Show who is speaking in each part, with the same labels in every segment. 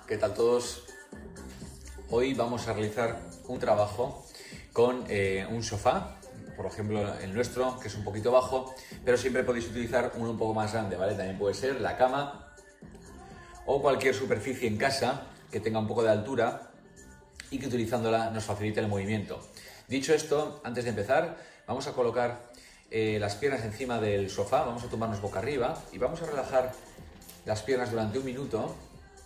Speaker 1: ¿Qué tal todos? Hoy vamos a realizar un trabajo con un sofá, por ejemplo el nuestro, que es un poquito bajo, pero siempre podéis utilizar uno un poco más grande, ¿vale? También puede ser la cama o cualquier superficie en casa que tenga un poco de altura y que utilizándola nos facilite el movimiento. Dicho esto, antes de empezar, vamos a colocar las piernas encima del sofá, vamos a tumbarnos boca arriba y vamos a relajar las piernas durante un minuto.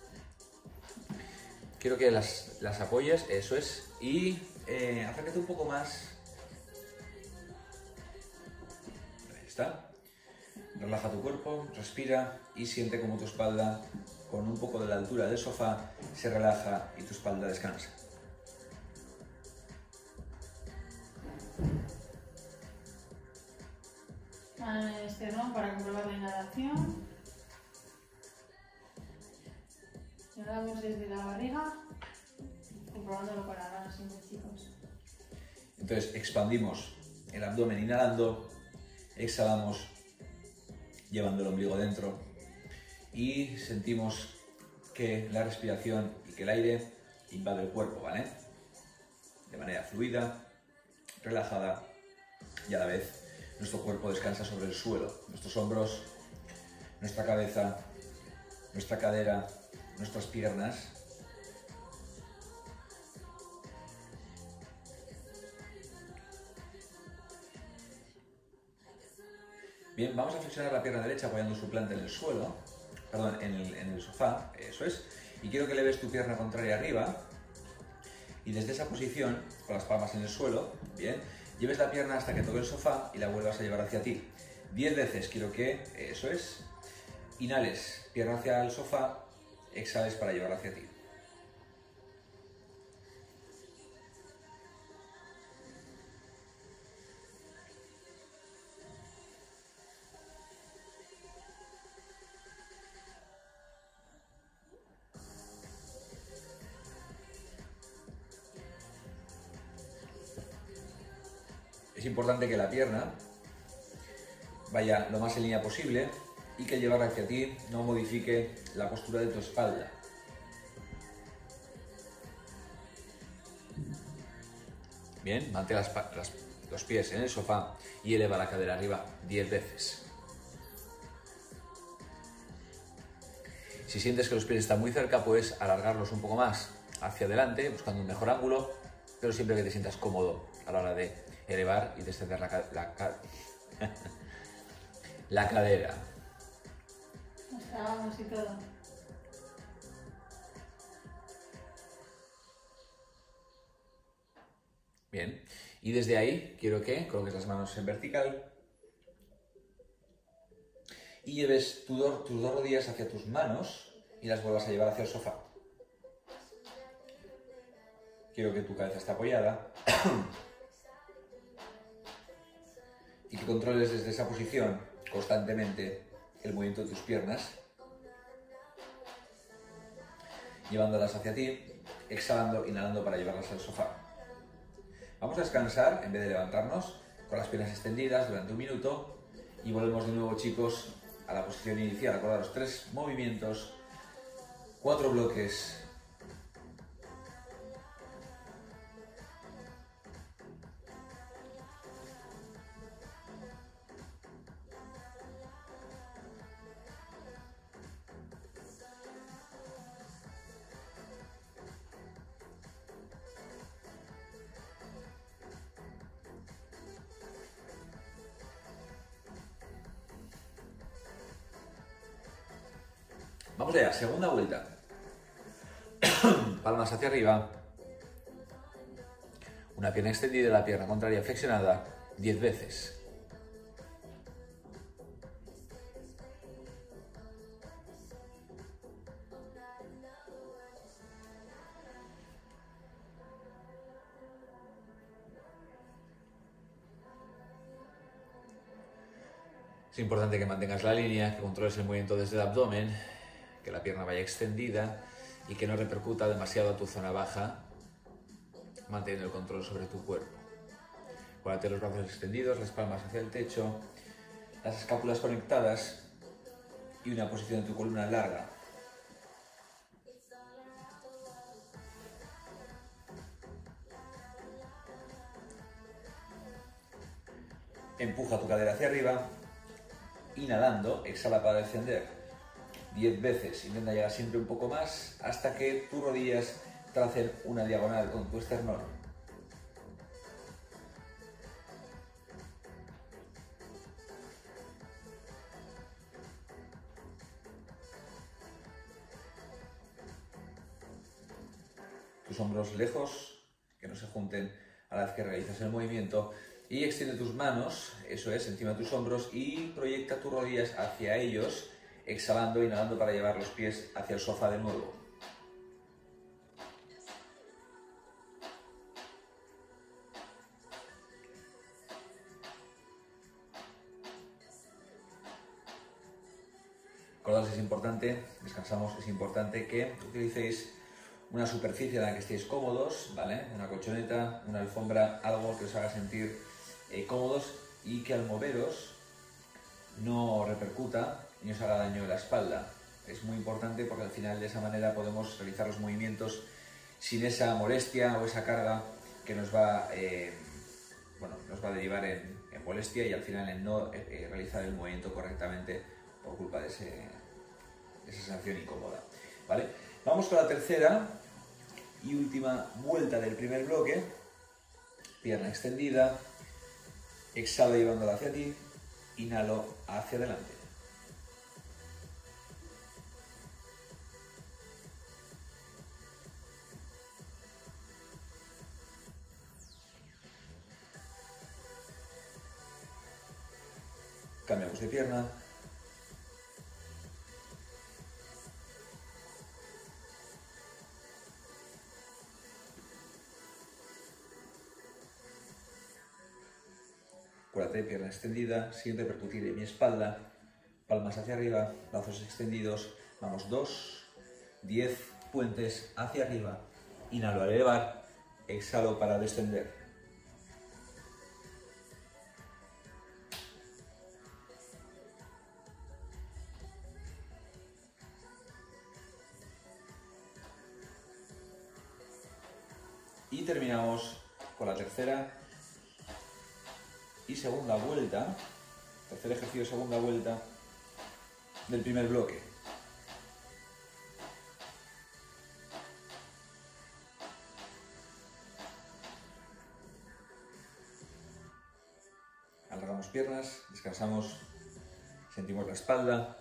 Speaker 1: Quiero que las apoyes, eso es, y acércate un poco más. Ahí está. Relaja tu cuerpo, respira y siente como tu espalda, con un poco de la altura del sofá, se relaja y tu espalda descansa.
Speaker 2: Mano en el esternón para comprobar la inhalación. Inhalamos desde la barriga, comprobándolo con las manos siempre, chicos.
Speaker 1: Entonces expandimos el abdomen inhalando, exhalamos llevando el ombligo dentro y sentimos que la respiración y que el aire invade el cuerpo, ¿vale? De manera fluida, relajada y a la vez nuestro cuerpo descansa sobre el suelo, nuestros hombros, nuestra cabeza, nuestra cadera, nuestras piernas. Bien, vamos a flexionar la pierna derecha apoyando su planta en el suelo, perdón, en el sofá, eso es, y quiero que leves tu pierna contraria arriba y desde esa posición, con las palmas en el suelo, bien, lleves la pierna hasta que toque el sofá y la vuelvas a llevar hacia ti. 10 veces quiero que, eso es, inhales, pierna hacia el sofá, exhales para llevarla hacia ti. Es importante que la pierna vaya lo más en línea posible y que llevarla hacia ti no modifique la postura de tu espalda. Bien, mantén los pies en el sofá y eleva la cadera arriba 10 veces. Si sientes que los pies están muy cerca, puedes alargarlos un poco más hacia adelante, buscando un mejor ángulo, pero siempre que te sientas cómodo a la hora de elevar y descender la cadera.
Speaker 2: Nos trabamos y todo.
Speaker 1: Bien, y desde ahí quiero que coloques las manos en vertical y lleves tus dos rodillas hacia tus manos y las vuelvas a llevar hacia el sofá. Quiero que tu cabeza esté apoyada y que controles desde esa posición constantemente el movimiento de tus piernas, llevándolas hacia ti, exhalando, inhalando para llevarlas al sofá. Vamos a descansar en vez de levantarnos con las piernas extendidas durante un minuto y volvemos de nuevo, chicos, a la posición inicial. Acordaros, 3 movimientos, 4 bloques. Vamos allá, segunda vuelta. Palmas hacia arriba. Una pierna extendida y la pierna contraria flexionada 10 veces. Es importante que mantengas la línea, que controles el movimiento desde el abdomen, que la pierna vaya extendida y que no repercuta demasiado a tu zona baja, manteniendo el control sobre tu cuerpo. Guárdate los brazos extendidos, las palmas hacia el techo, las escápulas conectadas y una posición de tu columna larga. Empuja tu cadera hacia arriba. Inhalando, exhala para descender 10 veces. Intenta llegar siempre un poco más hasta que tus rodillas tracen una diagonal con tu esternón. Tus hombros lejos, que no se junten a la vez que realizas el movimiento. Y extiende tus manos, eso es, encima de tus hombros y proyecta tus rodillas hacia ellos, exhalando, inhalando para llevar los pies hacia el sofá de nuevo. Acordaos, es importante, descansamos, es importante que utilicéis una superficie en la que estéis cómodos, ¿vale? Una colchoneta, una alfombra, algo que os haga sentir cómodos y que al moveros no repercuta ni os haga daño en la espalda. Es muy importante porque al final de esa manera podemos realizar los movimientos sin esa molestia o esa carga que nos va, nos va a derivar en molestia y al final en no realizar el movimiento correctamente por culpa de esa sensación incómoda, ¿vale? Vamos con la tercera y última vuelta del primer bloque. Pierna extendida, exhalo llevándola hacia ti, inhalo hacia adelante. Cambiamos de pierna. Acuérdate, pierna extendida, sin repercutir en mi espalda, palmas hacia arriba, brazos extendidos, vamos 2, 10 puentes hacia arriba, inhalo al elevar, exhalo para descender. Y terminamos con la tercera y segunda vuelta, tercer ejercicio, segunda vuelta del primer bloque. Alargamos piernas, descansamos, sentimos la espalda.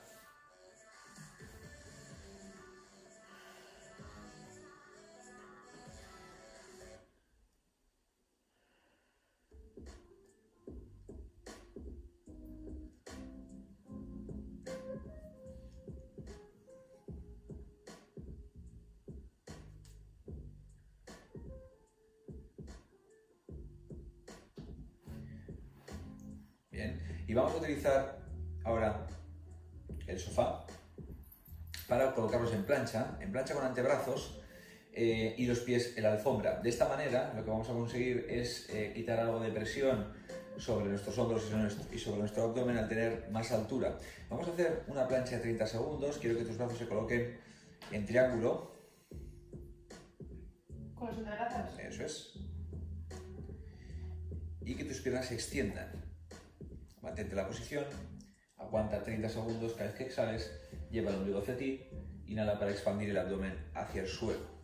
Speaker 1: Bien, y vamos a utilizar ahora el sofá para colocarlos en plancha con antebrazos y los pies en la alfombra. De esta manera lo que vamos a conseguir es quitar algo de presión sobre nuestros hombros y sobre nuestro abdomen al tener más altura. Vamos a hacer una plancha de 30 segundos, quiero que tus brazos se coloquen en triángulo.
Speaker 2: Con los antebrazos.
Speaker 1: Eso es. Y que tus piernas se extiendan. Mantente la posición, aguanta 30 segundos, cada vez que exhales, lleva el ombligo hacia ti, inhala para expandir el abdomen hacia el suelo.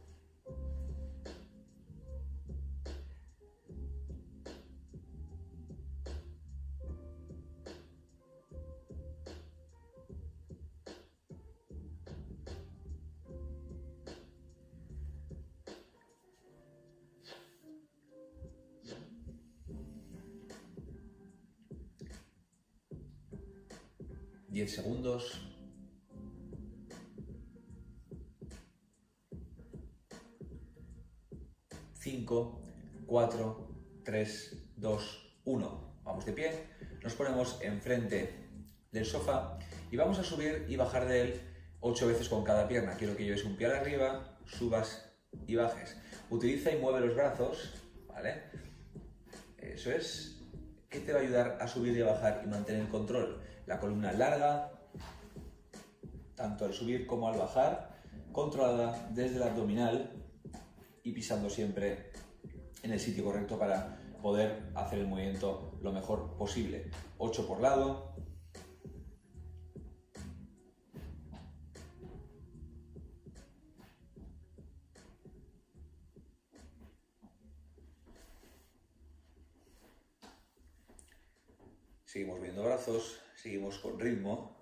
Speaker 1: Diez segundos. 5, 4, 3, 2, 1. Vamos de pie, nos ponemos enfrente del sofá y vamos a subir y bajar de él 8 veces con cada pierna. Quiero que lleves un pie arriba, subas y bajes. Utiliza y mueve los brazos, ¿vale? Eso es. ¿Qué te va a ayudar a subir y a bajar y mantener el control? La columna larga, tanto al subir como al bajar, controlada desde el abdominal y pisando siempre en el sitio correcto para poder hacer el movimiento lo mejor posible. 8 por lado. Seguimos viendo brazos, seguimos con ritmo.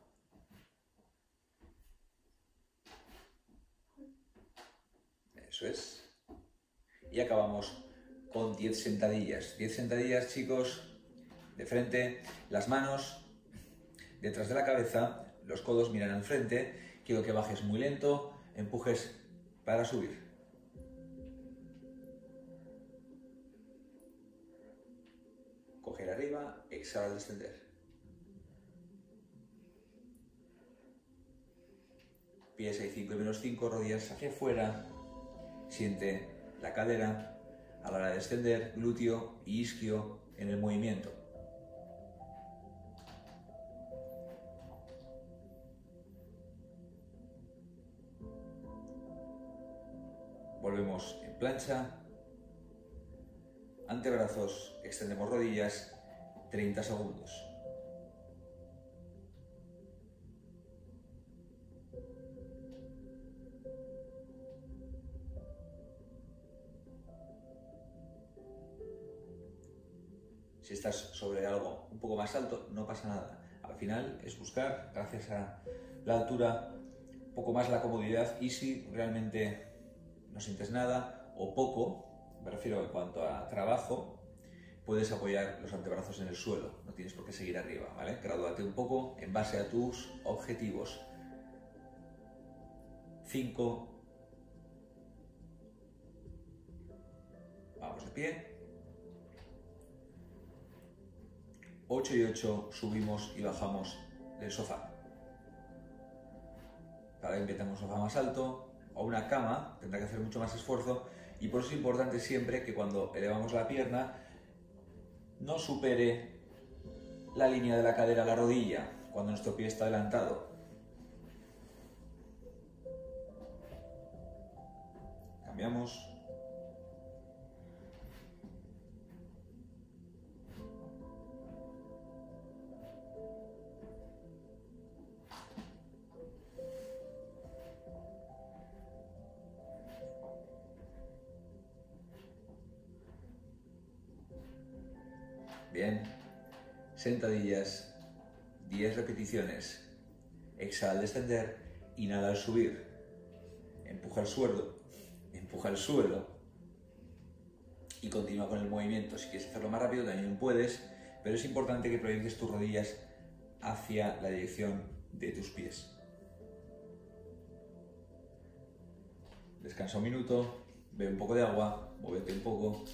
Speaker 1: Eso es. Y acabamos con 10 sentadillas. 10 sentadillas, chicos, de frente, las manos detrás de la cabeza, los codos miran al frente. Quiero que bajes muy lento, empujes para subir. Coger arriba, exhala al descender. Pies ahí 5 y menos 5, rodillas hacia afuera. Siente la cadera a la hora de descender, glúteo y isquio en el movimiento. Volvemos en plancha. Antebrazos, extendemos rodillas, 30 segundos. Si estás sobre algo un poco más alto, no pasa nada. Al final es buscar, gracias a la altura, un poco más la comodidad, y si realmente no sientes nada o poco, me refiero en cuanto a trabajo, puedes apoyar los antebrazos en el suelo, no tienes por qué seguir arriba, ¿vale? Gradúate un poco en base a tus objetivos. 5. Vamos de pie. 8 y 8, subimos y bajamos del sofá. Para que metamos un sofá más alto o una cama, tendrá que hacer mucho más esfuerzo, y por eso es importante siempre que cuando elevamos la pierna no supere la línea de la cadera a la rodilla cuando nuestro pie está adelantado. Cambiamos. Bien, sentadillas, 10 repeticiones. Exhala al descender, inhala al subir. Empuja al suelo y continúa con el movimiento. Si quieres hacerlo más rápido también puedes, pero es importante que proyectes tus rodillas hacia la dirección de tus pies. Descansa un minuto, bebe un poco de agua, muévete un poco.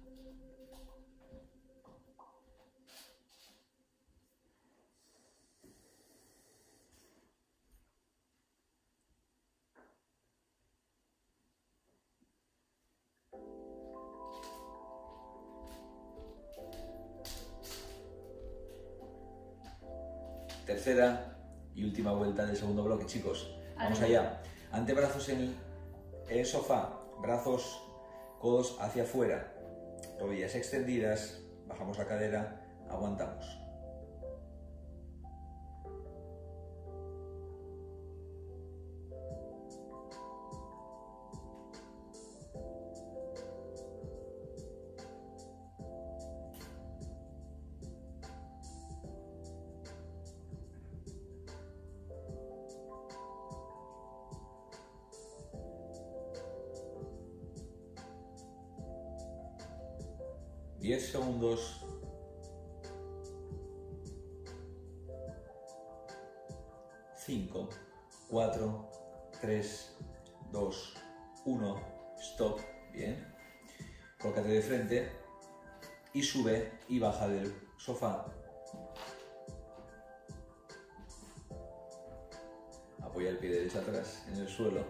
Speaker 1: Tercera y última vuelta del segundo bloque, chicos. Vamos allá. Antebrazos en el sofá, brazos, codos hacia afuera, rodillas extendidas, bajamos la cadera, aguantamos. Diez segundos. 5, 4, 3, 2, 1, stop. Bien. Colócate de frente y sube y baja del sofá. Apoya el pie derecho atrás en el suelo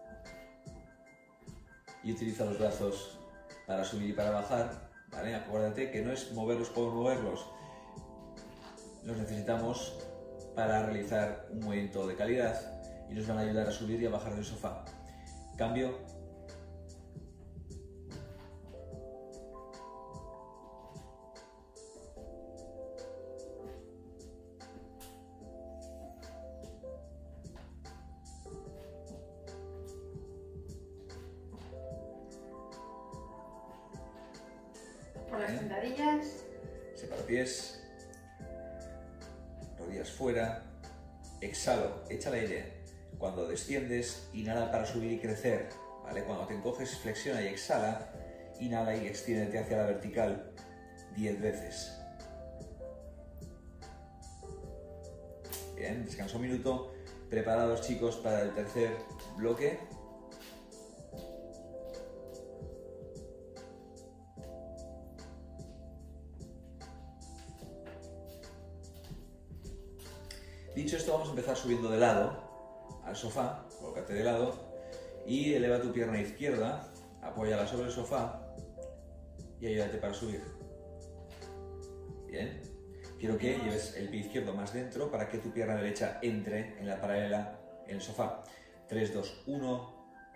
Speaker 1: y utiliza los brazos para subir y para bajar. ¿Vale? Acuérdate que no es moverlos por moverlos. Los necesitamos para realizar un movimiento de calidad y nos van a ayudar a subir y a bajar del sofá. Cambio.
Speaker 2: Por las sentadillas.
Speaker 1: Separo pies, rodillas fuera, exhalo, echa el aire. Cuando desciendes, inhala para subir y crecer, ¿vale? Cuando te encoges, flexiona y exhala, inhala y extiéndete hacia la vertical 10 veces. Bien, descanso un minuto. Preparados, chicos, para el tercer bloque. Dicho esto, vamos a empezar subiendo de lado al sofá. Colócate de lado y eleva tu pierna izquierda, apóyala sobre el sofá y ayúdate para subir. Bien. Quiero que lleves el pie izquierdo más dentro para que tu pierna derecha entre en la paralela en el sofá. 3, 2, 1.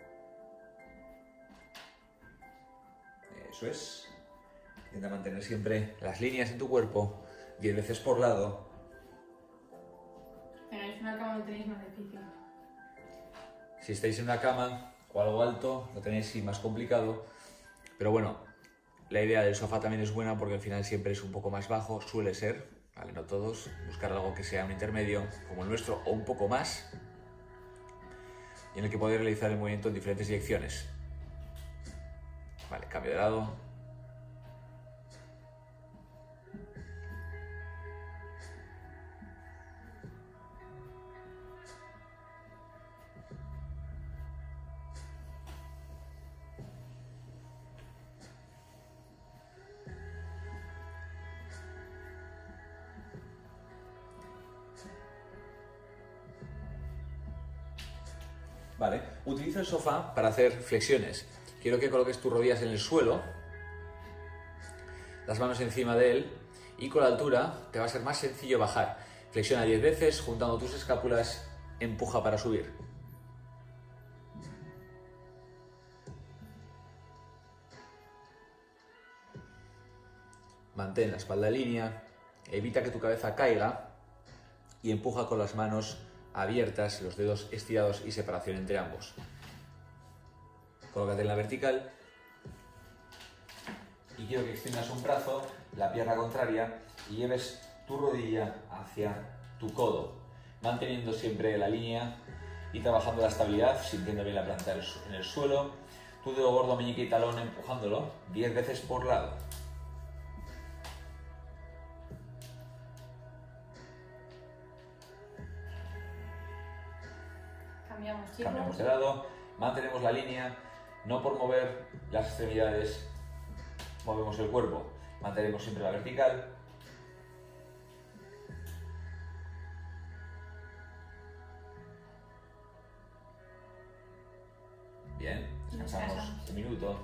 Speaker 1: Eso es. Intenta mantener siempre las líneas en tu cuerpo, 10 veces por lado.
Speaker 2: Tenéis una cama, lo tenéis más difícil.
Speaker 1: Si estáis en una cama o algo alto, lo tenéis más complicado. Pero bueno, la idea del sofá también es buena porque al final siempre es un poco más bajo, suele ser, ¿vale? No todos. Buscar algo que sea un intermedio, como el nuestro, o un poco más, y en el que poder realizar el movimiento en diferentes direcciones. Vale, cambio de lado. Vale, utiliza el sofá para hacer flexiones. Quiero que coloques tus rodillas en el suelo, las manos encima de él, y con la altura te va a ser más sencillo bajar. Flexiona 10 veces, juntando tus escápulas, empuja para subir. Mantén la espalda en línea, evita que tu cabeza caiga y empuja con las manos abiertas, los dedos estirados y separación entre ambos. Colócate en la vertical y quiero que extiendas un brazo, la pierna contraria, y lleves tu rodilla hacia tu codo, manteniendo siempre la línea y trabajando la estabilidad, sintiendo bien la planta en el suelo, tu dedo gordo, meñique y talón empujándolo 10 veces por lado. Cambiamos de lado, mantenemos la línea, no por mover las extremidades movemos el cuerpo, mantenemos siempre la vertical. Bien, descansamos un minuto.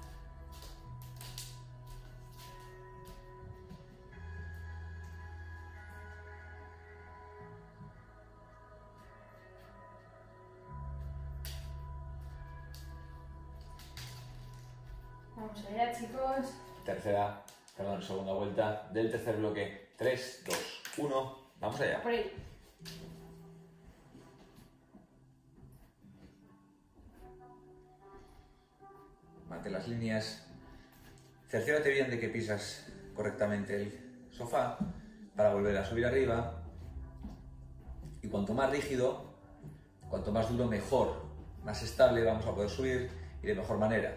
Speaker 2: Vamos allá, chicos.
Speaker 1: Segunda vuelta del tercer bloque. 3, 2, 1. Vamos allá.
Speaker 2: Por ahí.
Speaker 1: Mantén las líneas. Cerciórate bien de que pisas correctamente el sofá para volver a subir arriba. Y cuanto más rígido, cuanto más duro, mejor. Más estable vamos a poder subir y de mejor manera.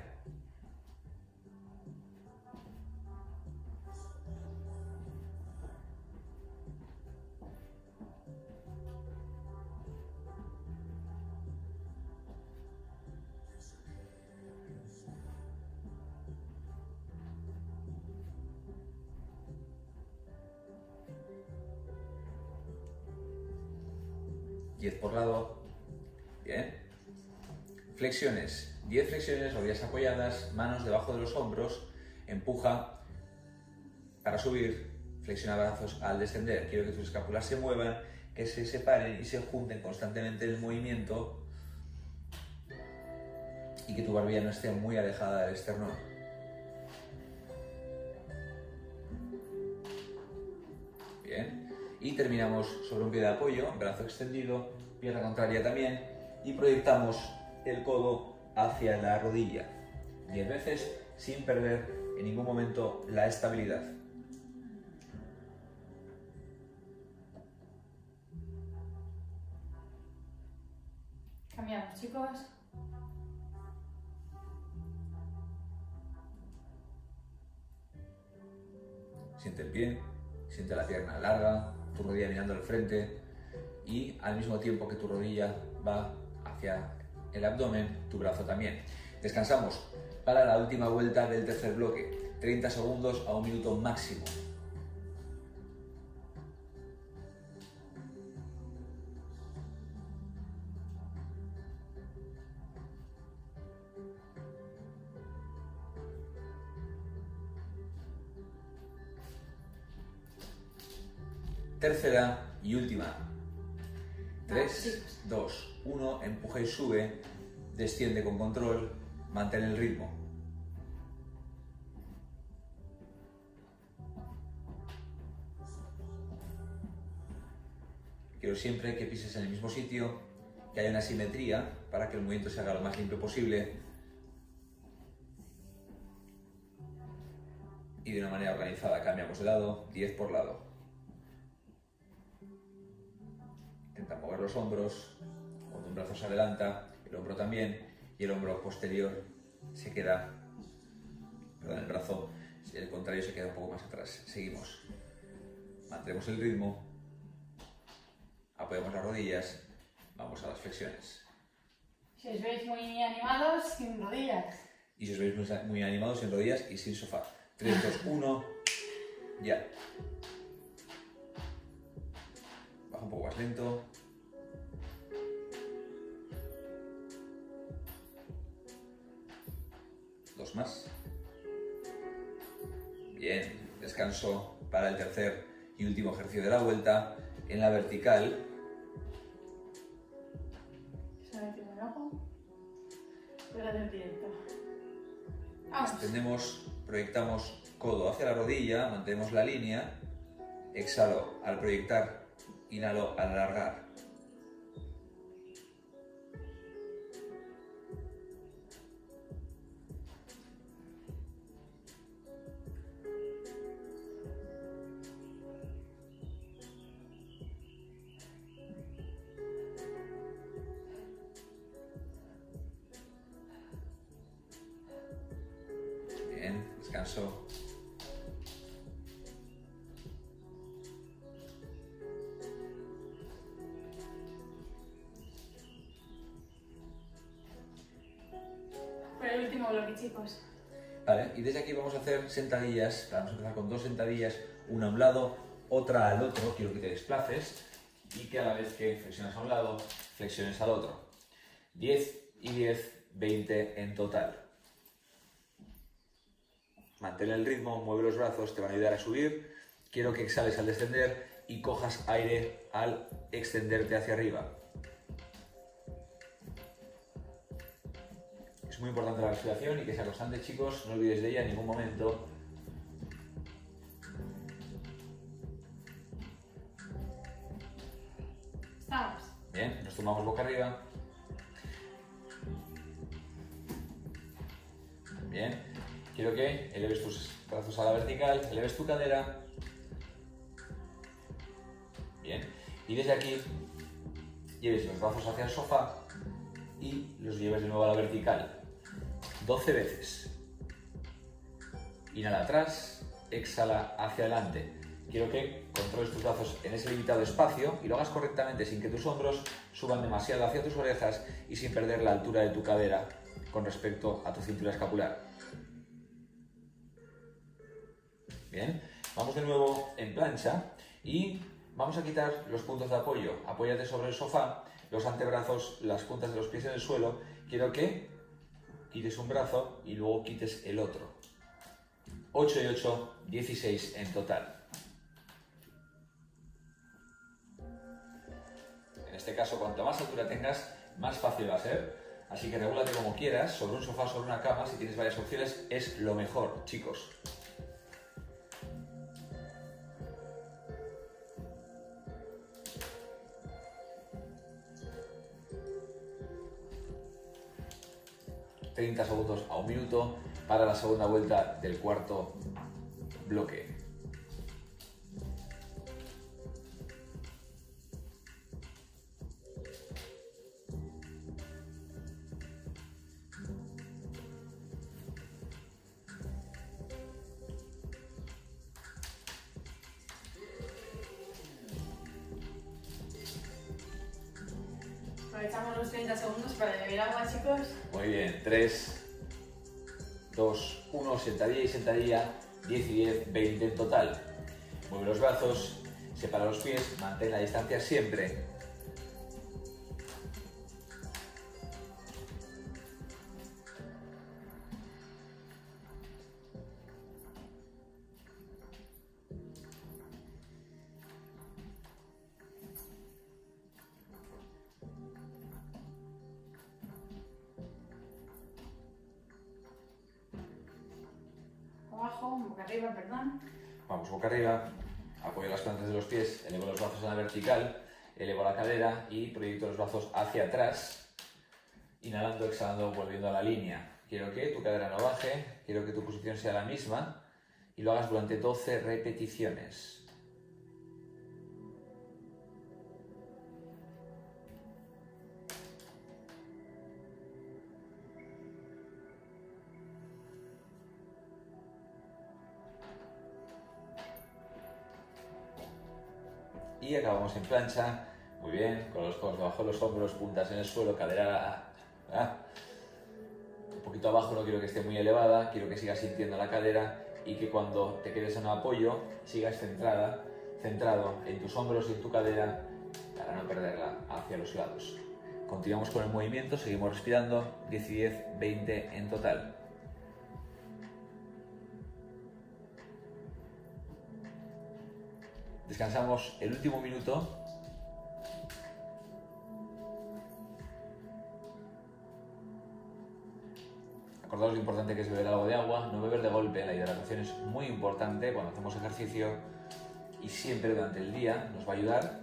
Speaker 1: Por lado. Bien. Flexiones. 10 flexiones, rodillas apoyadas, manos debajo de los hombros. Empuja para subir. Flexiona brazos al descender. Quiero que tus escápulas se muevan, que se separen y se junten constantemente en el movimiento. Y que tu barbilla no esté muy alejada del esternón. Bien. Y terminamos sobre un pie de apoyo, brazo extendido, pierna contraria también, y proyectamos el codo hacia la rodilla. 10 veces sin perder en ningún momento la estabilidad.
Speaker 2: Cambiamos, chicos.
Speaker 1: Siente el pie, siente la pierna larga, tu rodilla mirando al frente y al mismo tiempo que tu rodilla va hacia el abdomen, tu brazo también. Descansamos para la última vuelta del tercer bloque, 30 segundos a 1 minuto máximo. Tercera y última. 3, 2, 1, empuja y sube, desciende con control, mantén el ritmo. Quiero siempre que pises en el mismo sitio, que haya una simetría para que el movimiento se haga lo más limpio posible y de una manera organizada. Cambiamos de lado, 10 por lado. Intenta mover los hombros, cuando un brazo se adelanta, el hombro también, y el hombro posterior se queda, perdón, el brazo, el contrario se queda un poco más atrás. Seguimos. Mantenemos el ritmo, apoyamos las rodillas, vamos a las flexiones.
Speaker 2: Si os veis muy animados, sin rodillas.
Speaker 1: Y si os veis muy animados, sin rodillas y sin sofá. 3, 2, 1, ya. Baja un poco más lento. Dos más. Bien, descanso para el tercer y último ejercicio de la vuelta en la vertical. Extendemos, proyectamos codo hacia la rodilla, mantenemos la línea. Exhalo al proyectar, inhalo al alargar. Bien, descanso.
Speaker 2: Para el último bloque, chicos.
Speaker 1: Vale, y desde aquí vamos a hacer sentadillas. Vamos a empezar con 2 sentadillas, una a un lado, otra al otro. Quiero que te desplaces y que a la vez que flexionas a un lado, flexiones al otro. 10 y 10, 20 en total. Mantén el ritmo, mueve los brazos, te van a ayudar a subir. Quiero que exhales al descender y cojas aire al extenderte hacia arriba. Es muy importante la respiración y que sea constante, chicos. No olvidéis de ella en ningún momento.
Speaker 2: Estamos.
Speaker 1: Bien, nos tumbamos boca arriba. Bien, quiero que eleves tus brazos a la vertical, eleves tu cadera. Bien, y desde aquí lleves los brazos hacia el sofá y los lleves de nuevo a la vertical. 12 veces. Inhala atrás, exhala hacia adelante. Quiero que controles tus brazos en ese limitado espacio y lo hagas correctamente sin que tus hombros suban demasiado hacia tus orejas y sin perder la altura de tu cadera con respecto a tu cintura escapular. Bien, vamos de nuevo en plancha y vamos a quitar los puntos de apoyo. Apóyate sobre el sofá, los antebrazos, las puntas de los pies en el suelo. Quiero que quites un brazo y luego quites el otro. 8 y 8, 16 en total. En este caso, cuanto más altura tengas, más fácil va a ser. Así que regúlate como quieras, sobre un sofá, sobre una cama, si tienes varias opciones, es lo mejor, chicos. 30 segundos a 1 minuto para la segunda vuelta del cuarto bloque.
Speaker 2: Aprovechamos los 30 segundos para beber agua, chicos.
Speaker 1: Muy bien, 3, 2, 1, sentadilla y sentadilla, 10 y 10, 20 en total. Mueve los brazos, separa los pies, mantén la distancia siempre.
Speaker 2: Abajo, boca arriba, perdón.
Speaker 1: Vamos boca arriba, apoyo las plantas de los pies, elevo los brazos en la vertical, elevo la cadera y proyecto los brazos hacia atrás, inhalando, exhalando, volviendo a la línea. Quiero que tu cadera no baje, quiero que tu posición sea la misma y lo hagas durante 12 repeticiones. Y acabamos en plancha, muy bien, con los codos debajo de los hombros, puntas en el suelo, cadera un poquito abajo, no quiero que esté muy elevada, quiero que sigas sintiendo la cadera y que cuando te quedes en apoyo sigas centrado en tus hombros y en tu cadera para no perderla hacia los lados. Continuamos con el movimiento, seguimos respirando, 10 y 10, 20 en total. Descansamos el último minuto. Acordaos lo importante que es beber algo de agua, no beber de golpe. La hidratación es muy importante cuando hacemos ejercicio y siempre durante el día nos va a ayudar.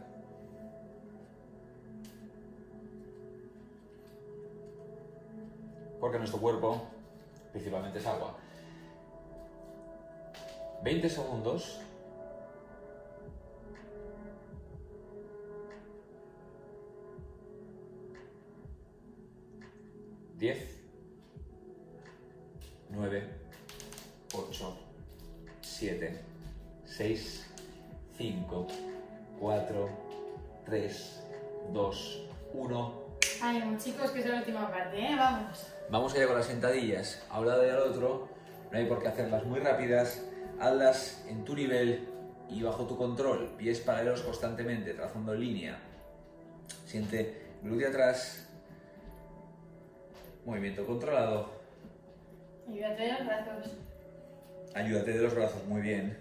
Speaker 1: Porque nuestro cuerpo principalmente es agua. 20 segundos. 10, 9, 8, 7, 6, 5, 4, 3, 2, 1.
Speaker 2: Ánimo, chicos, que es la última parte, ¿eh? Vamos.
Speaker 1: Vamos allá con las sentadillas. A un lado y al otro. No hay por qué hacerlas muy rápidas. Hazlas en tu nivel y bajo tu control. Pies paralelos constantemente, trazando línea. Siente glúteo atrás. Movimiento controlado.
Speaker 2: Ayúdate de los brazos.
Speaker 1: Ayúdate de los brazos, muy bien.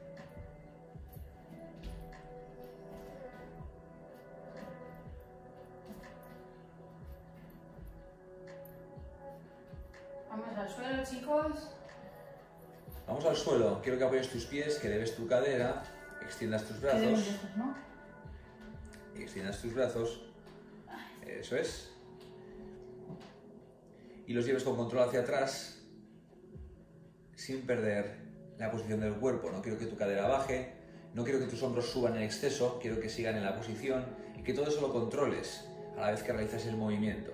Speaker 2: Vamos al suelo, chicos.
Speaker 1: Vamos al suelo. Quiero que apoyes tus pies, que leves tu cadera, extiendas tus
Speaker 2: Quedemos
Speaker 1: brazos.
Speaker 2: lejos, ¿no?
Speaker 1: Y extiendas tus brazos. Eso es. Y los lleves con control hacia atrás, sin perder la posición del cuerpo. No quiero que tu cadera baje, no quiero que tus hombros suban en exceso, quiero que sigan en la posición y que todo eso lo controles a la vez que realizas el movimiento.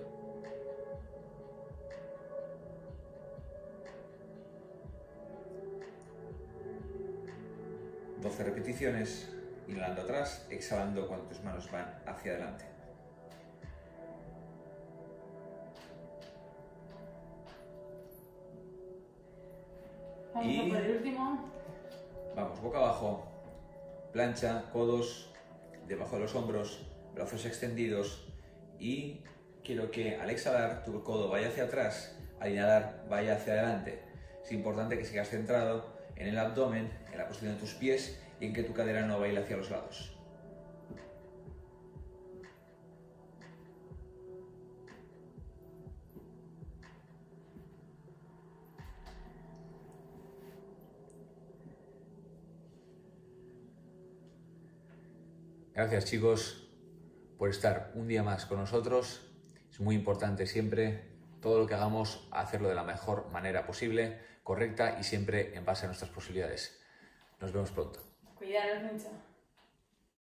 Speaker 1: ...12 repeticiones, inhalando atrás, exhalando cuando tus manos van hacia adelante.
Speaker 2: Vamos a por el último.
Speaker 1: Vamos, boca abajo, plancha, codos debajo de los hombros, brazos extendidos y quiero que al exhalar tu codo vaya hacia atrás, al inhalar vaya hacia adelante. Es importante que sigas centrado en el abdomen, en la posición de tus pies y en que tu cadera no baile hacia los lados. Gracias, chicos, por estar un día más con nosotros. Es muy importante siempre todo lo que hagamos, hacerlo de la mejor manera posible, correcta y siempre en base a nuestras posibilidades. Nos vemos pronto.
Speaker 2: Cuidaros mucho.